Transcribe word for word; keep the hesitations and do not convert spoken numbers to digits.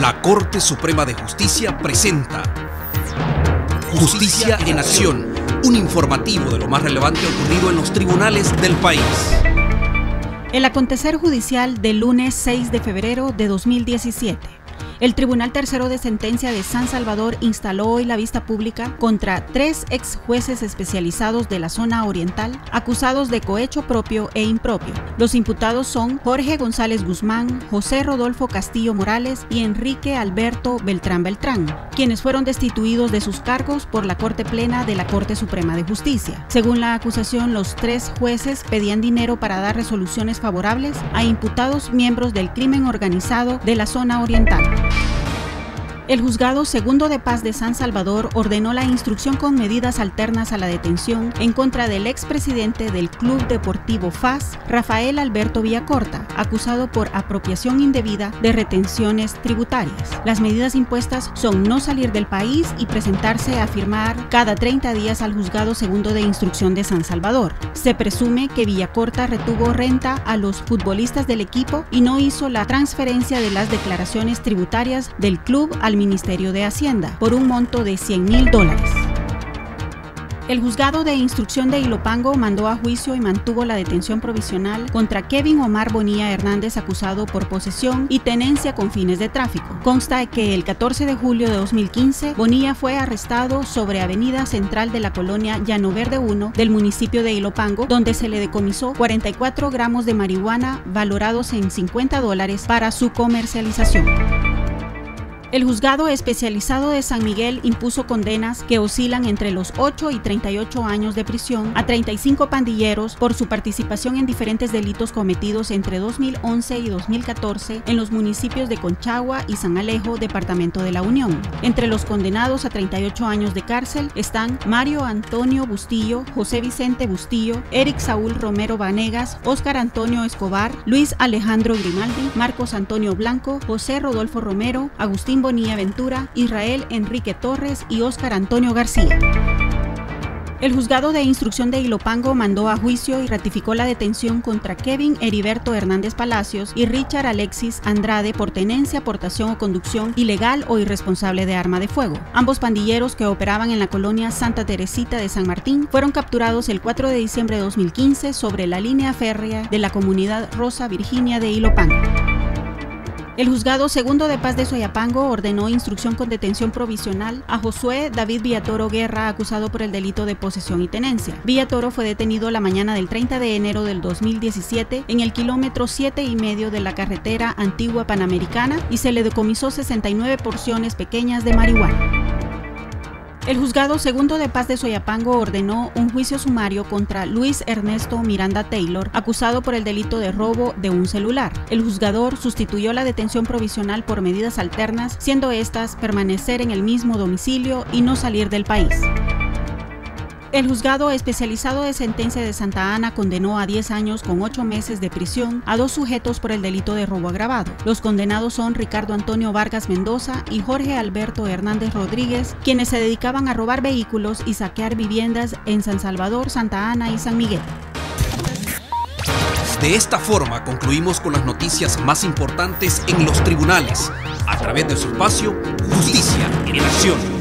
La Corte Suprema de Justicia presenta Justicia en Acción, un informativo de lo más relevante ocurrido en los tribunales del país. El acontecer judicial del lunes seis de febrero de dos mil diecisiete. El Tribunal Tercero de Sentencia de San Salvador instaló hoy la vista pública contra tres ex jueces especializados de la zona oriental acusados de cohecho propio e impropio. Los imputados son Jorge González Guzmán, José Rodolfo Castillo Morales y Enrique Alberto Beltrán Beltrán, quienes fueron destituidos de sus cargos por la Corte Plena de la Corte Suprema de Justicia. Según la acusación, los tres jueces pedían dinero para dar resoluciones favorables a imputados miembros del crimen organizado de la zona oriental. El Juzgado Segundo de Paz de San Salvador ordenó la instrucción con medidas alternas a la detención en contra del expresidente del Club Deportivo F A S, Rafael Alberto Villacorta, acusado por apropiación indebida de retenciones tributarias. Las medidas impuestas son no salir del país y presentarse a firmar cada treinta días al Juzgado Segundo de Instrucción de San Salvador. Se presume que Villacorta retuvo renta a los futbolistas del equipo y no hizo la transferencia de las declaraciones tributarias del club al Ministerio de Hacienda por un monto de cien mil dólares. El Juzgado de Instrucción de Ilopango mandó a juicio y mantuvo la detención provisional contra Kevin Omar Bonilla Hernández, acusado por posesión y tenencia con fines de tráfico. Consta que el catorce de julio de dos mil quince, Bonilla fue arrestado sobre Avenida Central de la colonia Llano Verde uno del municipio de Ilopango, donde se le decomisó cuarenta y cuatro gramos de marihuana valorados en cincuenta dólares para su comercialización. El Juzgado Especializado de San Miguel impuso condenas que oscilan entre los ocho y treinta y ocho años de prisión a treinta y cinco pandilleros por su participación en diferentes delitos cometidos entre dos mil once y dos mil catorce en los municipios de Conchagua y San Alejo, departamento de la Unión. Entre los condenados a treinta y ocho años de cárcel están Mario Antonio Bustillo, José Vicente Bustillo, Eric Saúl Romero Vanegas, Óscar Antonio Escobar, Luis Alejandro Grimaldi, Marcos Antonio Blanco, José Rodolfo Romero, Agustín Bonilla Ventura, Israel Enrique Torres y Óscar Antonio García. El Juzgado de Instrucción de Ilopango mandó a juicio y ratificó la detención contra Kevin Heriberto Hernández Palacios y Richard Alexis Andrade por tenencia, portación o conducción ilegal o irresponsable de arma de fuego. Ambos pandilleros, que operaban en la colonia Santa Teresita de San Martín, fueron capturados el cuatro de diciembre de dos mil quince sobre la línea férrea de la comunidad Rosa Virginia de Ilopango. El Juzgado Segundo de Paz de Soyapango ordenó instrucción con detención provisional a Josué David Villatoro Guerra, acusado por el delito de posesión y tenencia. Villatoro fue detenido la mañana del treinta de enero del dos mil diecisiete en el kilómetro siete y medio de la carretera Antigua Panamericana y se le decomisó sesenta y nueve porciones pequeñas de marihuana. El Juzgado Segundo de Paz de Soyapango ordenó un juicio sumario contra Luis Ernesto Miranda Taylor, acusado por el delito de robo de un celular. El juzgador sustituyó la detención provisional por medidas alternas, siendo estas permanecer en el mismo domicilio y no salir del país. El Juzgado Especializado de Sentencia de Santa Ana condenó a diez años con ocho meses de prisión a dos sujetos por el delito de robo agravado. Los condenados son Ricardo Antonio Vargas Mendoza y Jorge Alberto Hernández Rodríguez, quienes se dedicaban a robar vehículos y saquear viviendas en San Salvador, Santa Ana y San Miguel. De esta forma concluimos con las noticias más importantes en los tribunales, a través de su espacio Justicia en Acción.